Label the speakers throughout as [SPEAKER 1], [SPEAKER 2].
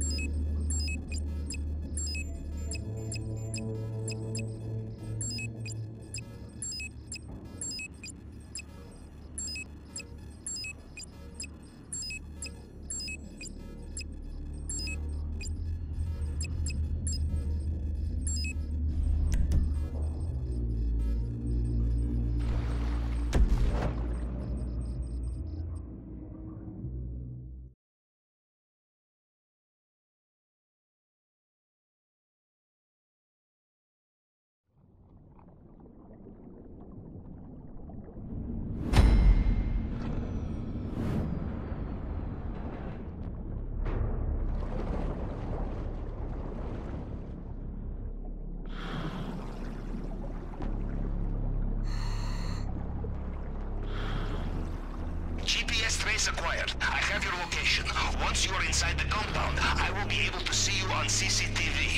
[SPEAKER 1] GPS trace acquired. I have your location. Once you are inside the compound, I will be able to see you on CCTV.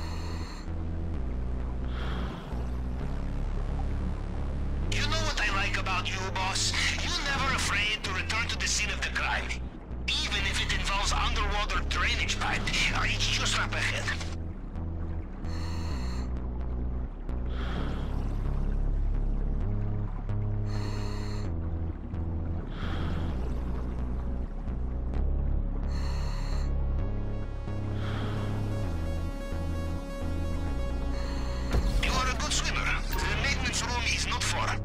[SPEAKER 1] You know what I like about you, boss? You're never afraid to return to the scene of the crime. Even if it involves underwater drainage pipe, it's just up ahead. Is not far.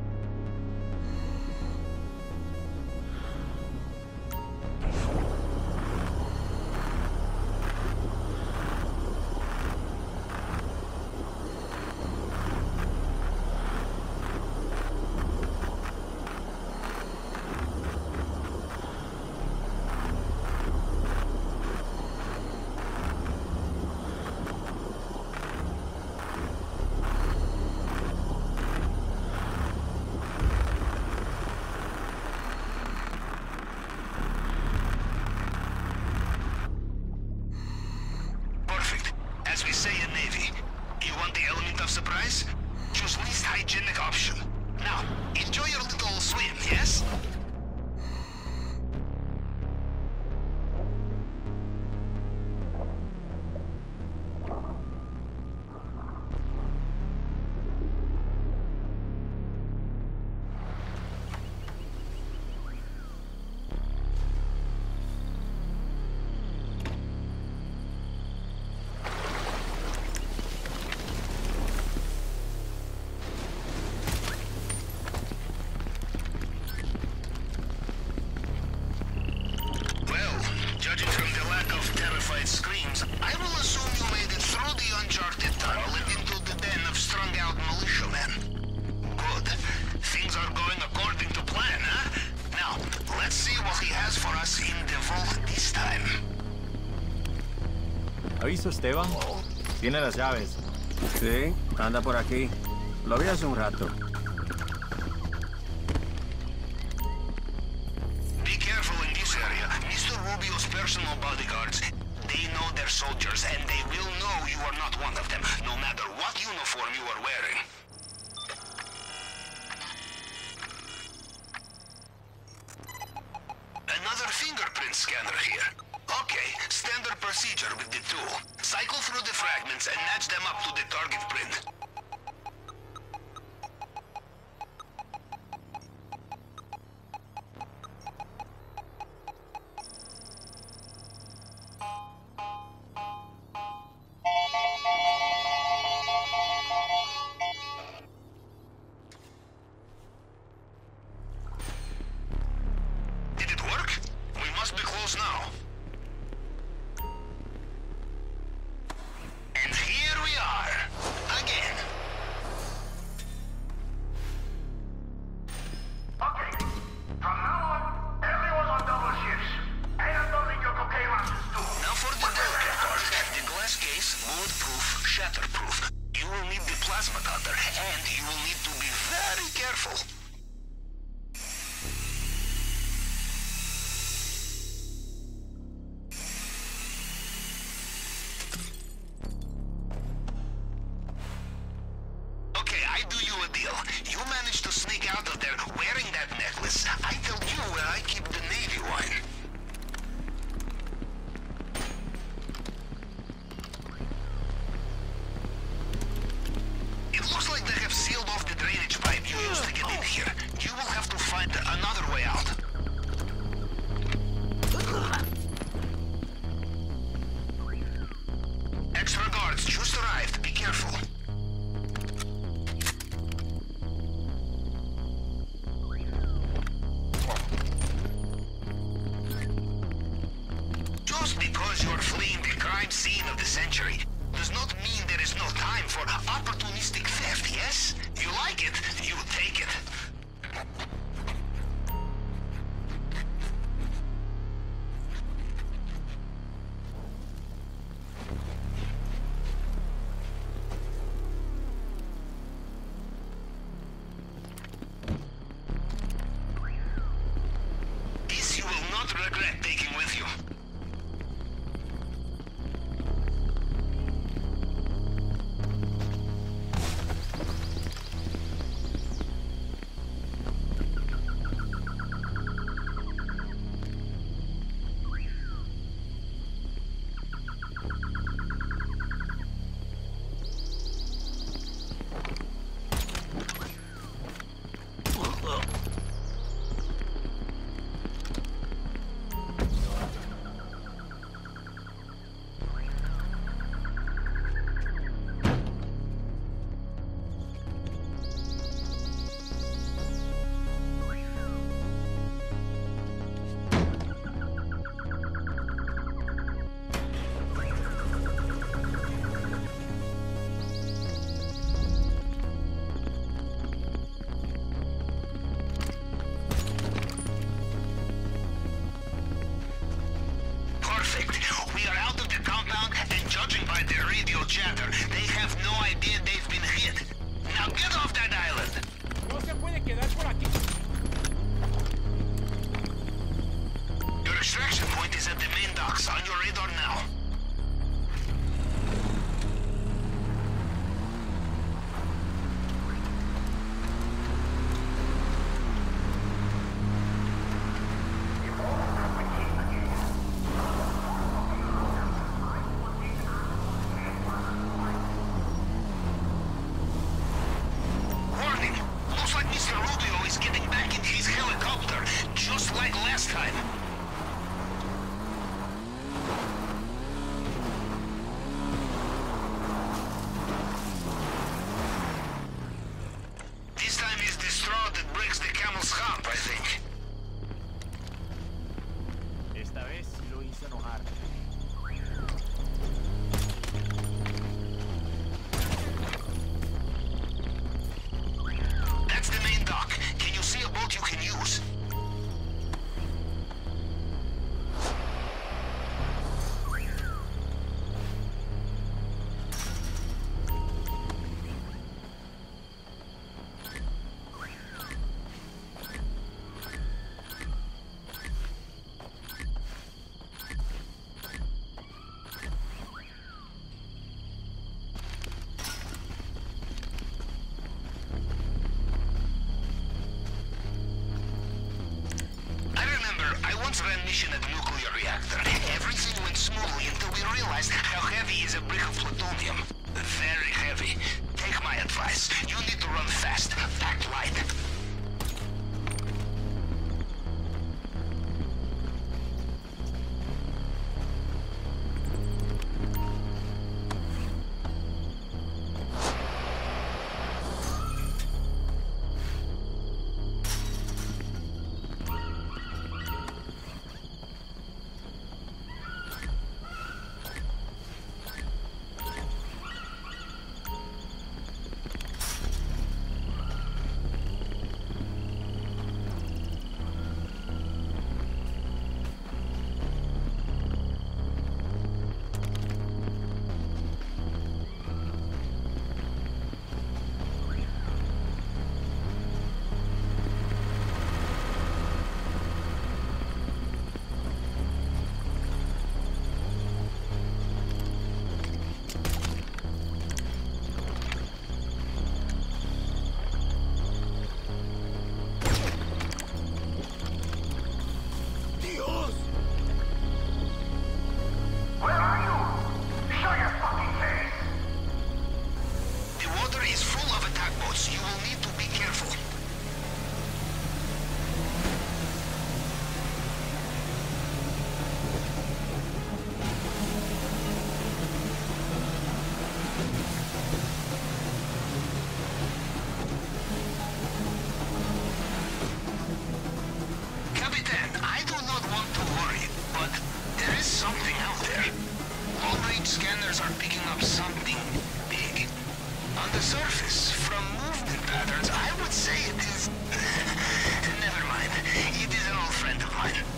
[SPEAKER 1] As we say in Navy, you want the element of surprise? Choose least hygienic option. Now, enjoy your little swim, yes? Judging from the lack of terrified screams, I will assume you made it through the uncharted tunnel and into the den of strung-out militiamen. Good. Things are going according to plan, huh? Now, let's see what he has for us in the vault this time.
[SPEAKER 2] ¿Ha visto Esteban? Tiene las llaves.
[SPEAKER 3] Sí, anda por aquí. Lo vi hace un rato.
[SPEAKER 1] Rubio's personal bodyguards, they know their soldiers, and they will know you are not one of them, no matter what uniform you are wearing. Another fingerprint scanner here. Okay, standard procedure with the tool. Cycle through the fragments and match them up to the target print. Now. And here we are, again.
[SPEAKER 4] Okay, from now on, everyone on double shifts. And don't leave your cocaine lashes too.
[SPEAKER 1] Now for the delicate part, the glass case, bulletproof, shatterproof. You will need the plasma cutter, and you will need to be very careful. You managed to sneak out of there wearing that necklace. I tell you where I keep the Navy wine. here. You will have to find another way out. Extra guards just arrived. Be careful. Just because you're fleeing the crime scene of the century does not mean there is no time for opportunistic theft, yes? You like it, you take it. This you will not regret taking with you. We are out of the compound, and judging by their radio chatter, they have no idea they've been hit. Now get off that island!
[SPEAKER 5] No se puede quedar por aquí.
[SPEAKER 1] Your extraction point is at the main docks, on your radar now. Just like last time. This time is the straw that breaks the camel's hump, I think.
[SPEAKER 2] Esta vez sí lo hizo enojar.
[SPEAKER 1] That's the main dock. Can you see a boat you can use? I once ran mission at a nuclear reactor. Everything went smoothly until we realized how heavy is a brick of plutonium. Very heavy. Take my advice. You need to run fast. Act light. sensors are picking up something big. On the surface, from movement patterns, I would say it is... Never mind. It is an old friend of mine.